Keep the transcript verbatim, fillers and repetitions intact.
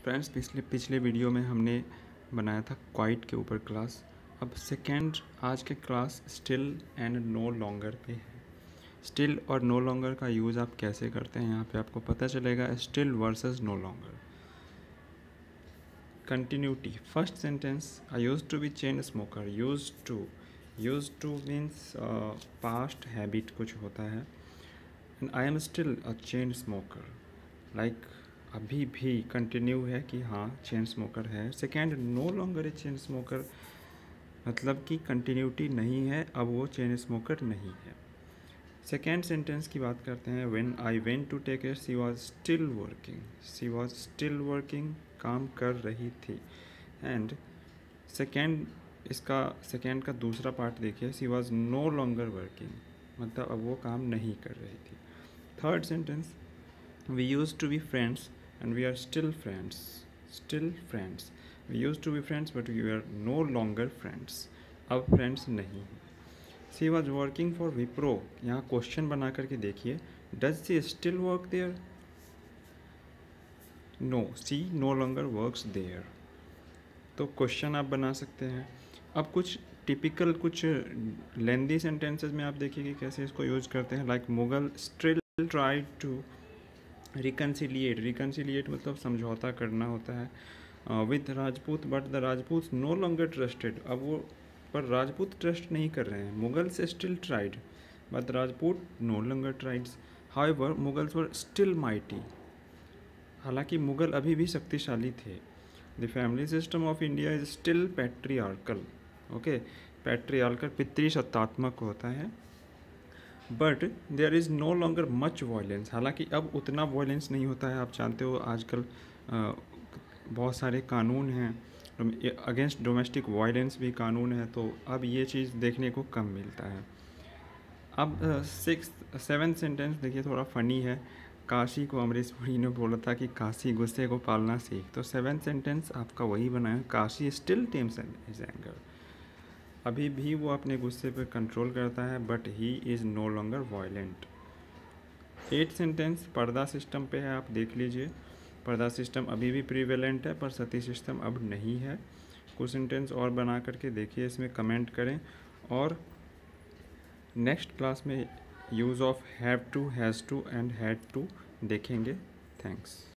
Friends, पिछले पिछले video में हमने बनाया था क्वाइट के ऊपर क्लास। अब सेकेंड आज के class still and no longer पे है। स्टिल और नो लॉन्गर का यूज़ आप कैसे करते हैं यहाँ पे आपको पता चलेगा। Still versus no longer. Continuity, first sentence, I use to be chain smoker. Use to use to means past habit कुछ होता है। And I am still a chain smoker, like अभी भी कंटिन्यू है कि हाँ चेन स्मोकर है। Second, no longer a chain smoker, मतलब कि कंटिन्यूटी नहीं है, अब वो चेन स्मोकर नहीं है। सेकेंड सेंटेंस की बात करते हैं। When I went to take care she was still working. She was still working, काम कर रही थी। एंड सेकेंड, इसका सेकेंड का दूसरा पार्ट देखिए, शी वाज नो लॉन्गर वर्किंग, मतलब अब वो काम नहीं कर रही थी। Third sentence, we used to be friends and we are still friends. Still friends. We used to be friends but we are no longer friends. अब friends नहीं हैं. She was working for Wipro. यहाँ question बना करके देखिए. Does she still work there? No, she no longer works there. तो question आप बना सकते हैं. अब कुछ टिपिकल कुछ लेंदी सेंटेंसेस में आप देखिए कि कैसे इसको यूज करते हैं. Like Mughal still try to reconciliate. Reconciliate मतलब समझौता करना होता है with Rajput, but the Rajput no longer trusted. अब वो पर राजपूत ट्रस्ट नहीं कर रहे हैं. Mughals still tried but Rajput no longer tries. However Mughals were still mighty, हालांकि मुगल अभी भी शक्तिशाली थे. The family system of India is still patriarchal. Okay, patriarchal पितृसत्तात्मक होता है. But there is no longer much violence, हालांकि अब उतना वायलेंस नहीं होता है. आप जानते हो आजकल बहुत सारे कानून हैं अगेंस्ट डोमेस्टिक वायलेंस, भी कानून है, तो अब ये चीज़ देखने को कम मिलता है. अब सिक्स सेवन सेंटेंस देखिए, थोड़ा फ़नी है. काशी को अमरीश पुरी ने बोला था कि काशी गुस्से को पालना सीख, तो सेवन सेंटेंस आपका वही बना है. Kashi still tames his anger, अभी भी वो अपने गुस्से पर कंट्रोल करता है, but he is no longer violent. Eight sentence purdah system पे है, आप देख लीजिए. पर्दा सिस्टम अभी भी प्रीवेलेंट है पर सती सिस्टम अब नहीं है. कुछ सेंटेंस और बना करके देखिए, इसमें कमेंट करें. और नेक्स्ट क्लास में use of have to, has to and had to देखेंगे. थैंक्स.